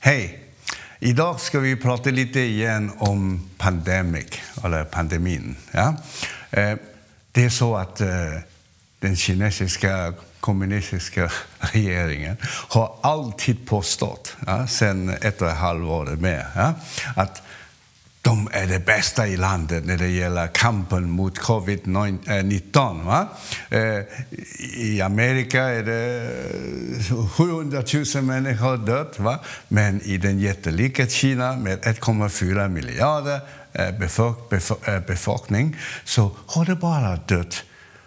Hej! Idag ska vi prata lite igen om pandemin. Ja? Det är så att den kinesiska kommunistiska regeringen har alltid påstått, sedan 1,5 år med, att de är det bästa i landet när det gäller kampen mot covid-19. Va? I Amerika är det 700 000 människor dött. Va? Men i den jättelika Kina med 1,4 miljarder befolkning så har det bara dött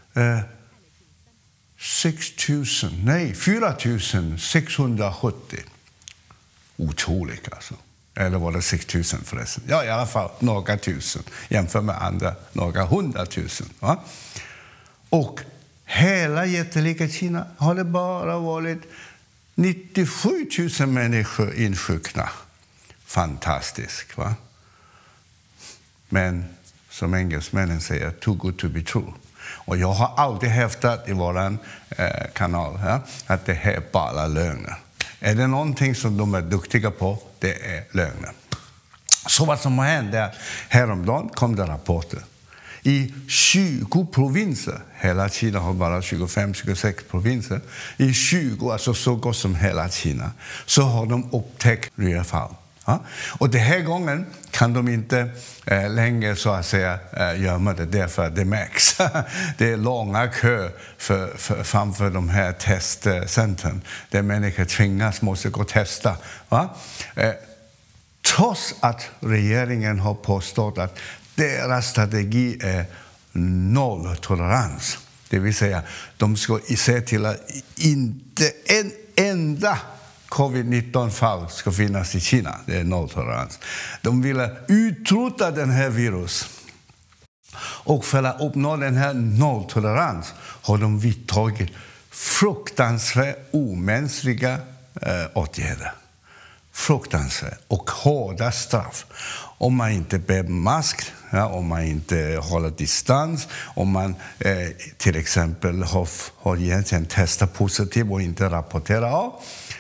4 670. Otroligt alltså. Eller var det 6 000 förresten? Ja, i alla fall några tusen. Jämfört med andra, några 100 000. Va? Och hela jättelika Kina har det bara varit 97 000 människor insjukna. Fantastiskt, va? Men som engelsmännen säger, too good to be true. Och jag har alltid hävdat i våran kanal att det här är bara lögner. Är det någonting som de är duktiga på, det är lögner. Så vad som har hänt är, häromdagen kom det rapporter. I 20 provinser, hela Kina har bara 25-26 provinser. I 20, alltså så gott som hela Kina, så har de upptäckt nya fall. Ja? Och den här gången kan de inte längre så att säga gömma det därför det märks. Det är långa kö framför de här testcentren där människor måste gå och testa. Va? Trots att regeringen har påstått att deras strategi är nolltolerans. Det vill säga de ska se till att inte en enda covid-19-fall ska finnas i Kina. Det är nolltolerans. De vill utrota den här virus. Och för att uppnå den här nolltolerans har de vidtagit fruktansvärt omänskliga åtgärder. Fruktansvärt och hårda straff. Om man inte bär mask, om man inte håller distans, om man till exempel har egentligen testat positivt och inte rapporterar av,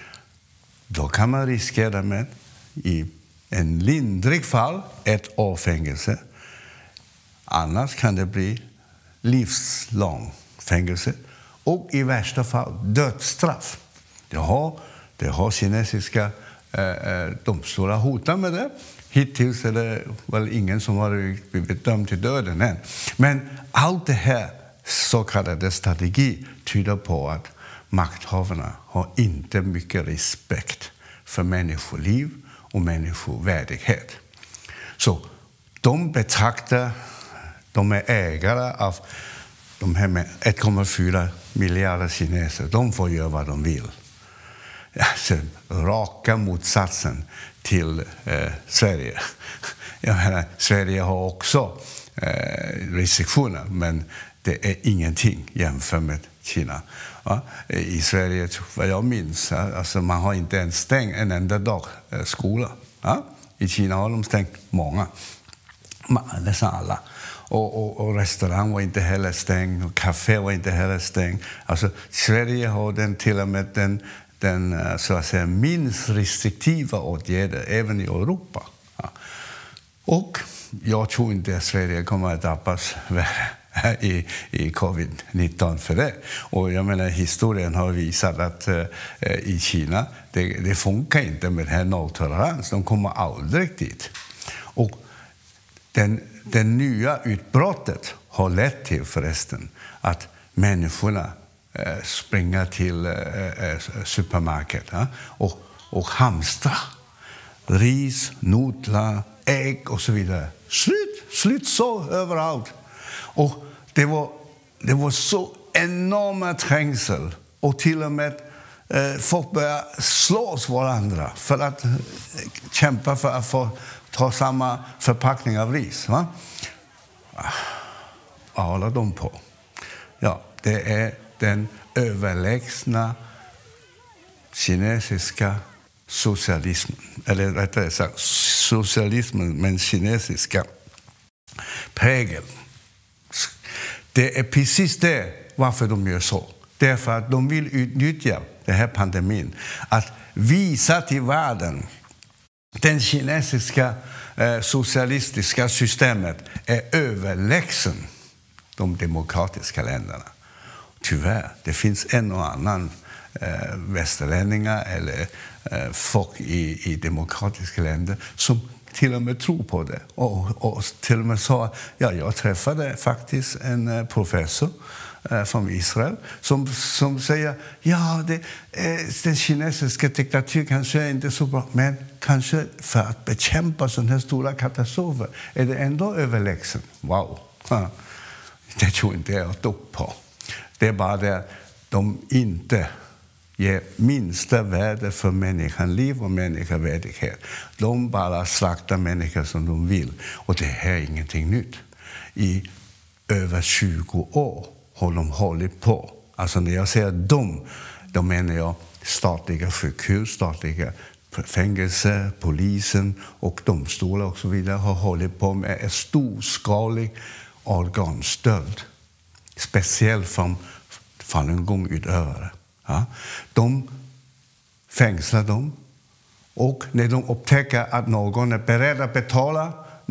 då kan man riskera med i en lindrig fall 1 år fängelse. Annars kan det bli livslång fängelse och i värsta fall dödsstraff. Det har kinesiska domstolar hotat med det. Hittills är det väl ingen som har blivit dömd till döden än. Men allt det här så kallade strategi tyder på att makthavarna har inte mycket respekt för människoliv och människovärdighet. Så de betraktar, de är ägare av de här 1,4 miljarder kineser. De får göra vad de vill. Alltså, raka motsatsen till Sverige. Jag menar, Sverige har också restriktioner, men det är ingenting jämfört med Kina. Ja, i Sverige, vad jag minns, alltså man har inte ens stängt en enda dag skola. Ja? I Kina har de stängt många, nästan alla. Och restaurang var inte heller stängd, och café var inte heller stängt. Alltså, Sverige har till och med den så att säga, minst restriktiva åtgärder även i Europa. Ja. Och jag tror inte att Sverige kommer att drabbas värre i covid-19 för det. Och jag menar, historien har visat att i Kina, det funkar inte med den här nolltolerans. De kommer aldrig dit. Och den nya utbrottet har lett till förresten att människorna springer till supermarket och hamstrar ris, nudlar, ägg och så vidare. Slut så överallt. Och det var så enorma trängsel och till och med folk började slås varandra för att kämpa för att få ta samma förpackning av ris. Va? Vad håller de på? Ja, det är den överlägsna kinesiska socialismen. Eller rättare sagt, socialismen men kinesiska prägel. Det är precis det varför de gör så. Därför att de vill utnyttja den här pandemin att visa till världen det kinesiska socialistiska systemet är överlägsen de demokratiska länderna. Tyvärr, det finns en och annan västerlänningar eller folk i demokratiska länder som till och med tror på det. Och till och med sa, jag träffade faktiskt en professor från Israel som säger, den kinesiska diktaturen kanske är inte så bra, men kanske för att bekämpa sådana här stora katastrofer är det ändå överlägsen. Wow, det tror inte jag ett dugg på. Det är bara det att de inte ger minsta värde för människan, liv och människovärdighet. De bara slaktar människor som de vill. Och det här är ingenting nytt. I över 20 år har de hållit på. Alltså när jag säger då menar jag statliga sjukhus, statliga fängelser, polisen och domstolar och så vidare har hållit på med en storskalig organstöld. Speciellt från falungongutövare. Ja. De fängslar dem och när de upptäcker att någon är beredd att betala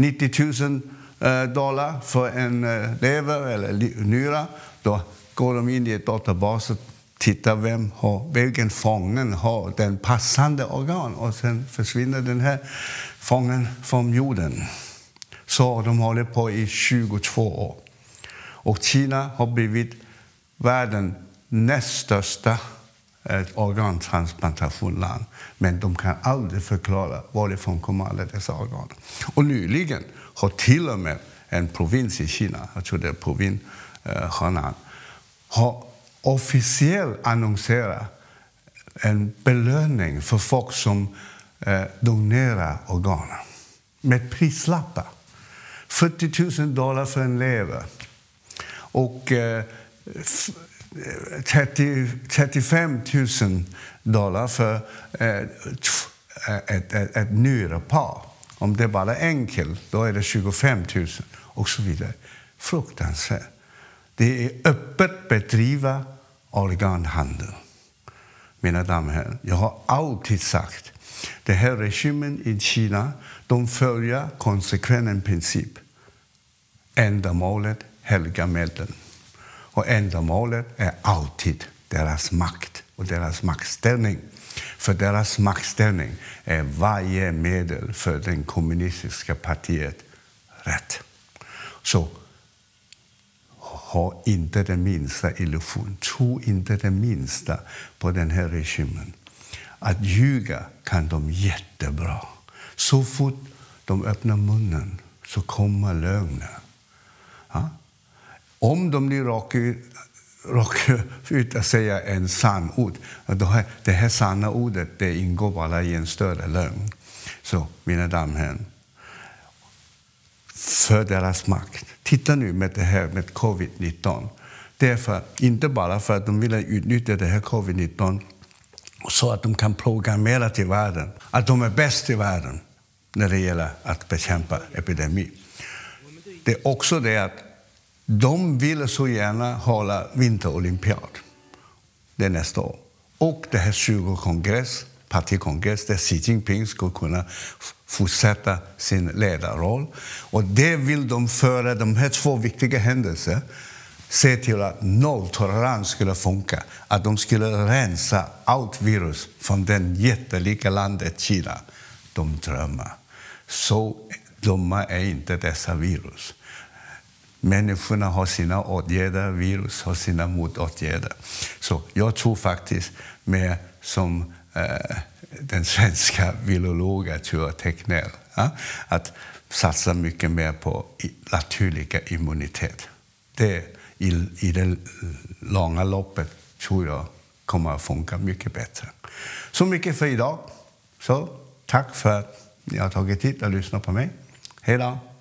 $90,000 för en lever eller nyra, då går de in i ett databas och tittar vilken fången har den passande organ och sen försvinner den här fången från jorden. Så de håller på i 22 år. Och Kina har blivit världens näst största organtransplantationland. Men de kan aldrig förklara varifrån kommer alla dessa organ. Och nyligen har till och med en provins i Kina, jag tror det är provins Henan, har officiellt annonserat en belöning för folk som donerar organ. Med prislappar. $40,000 för en lever. Och $35,000 för ett nyrepar. Om det bara är enkelt, då är det 25,000 och så vidare. Fruktansvärt. Det är öppet bedriva organhandel. Mina damer och herrar, jag har alltid sagt det här regimen i Kina, de följer konsekvent en princip. Ändamålet helgar medlen. Och ändamålet är alltid deras makt och deras maktställning. För deras maktställning är varje medel för den kommunistiska partiet rätt. Så ha inte den minsta illusion. Tro inte den minsta på den här regimen. Att ljuga kan de jättebra. Så fort de öppnar munnen så kommer lögner. Ja? Om de nu råkar ut att säga en sann ord, då det här sanna ordet det ingår bara i en större lögn. Så, mina damer och herrar, för deras makt. Titta nu med det här med covid-19. Därför, inte bara för att de vill utnyttja det här covid-19 så att de kan programmera till världen. Att de är bäst i världen när det gäller att bekämpa epidemi. Det är också det att de vill så gärna hålla vinterolympiad. Det är nästa år. Och det här 20-kongress, partikongress, där Xi Jinping ska kunna fortsätta sin ledarroll. Och det vill de föra de här två viktiga händelser. Se till att nolltolerans skulle funka. Att de skulle rensa allt virus från den jättelika landet Kina. De drömmer. Så dumma är inte dessa virus. Människorna har sina åtgärder, virus har sina motåtgärder. Så jag tror faktiskt mer som den svenska virologen Ture Tegnell. Att satsa mycket mer på naturliga immunitet. Det i det långa loppet tror jag kommer att funka mycket bättre. Så mycket för idag. Så tack för att ni har tagit tid och lyssnat på mig. Hej då!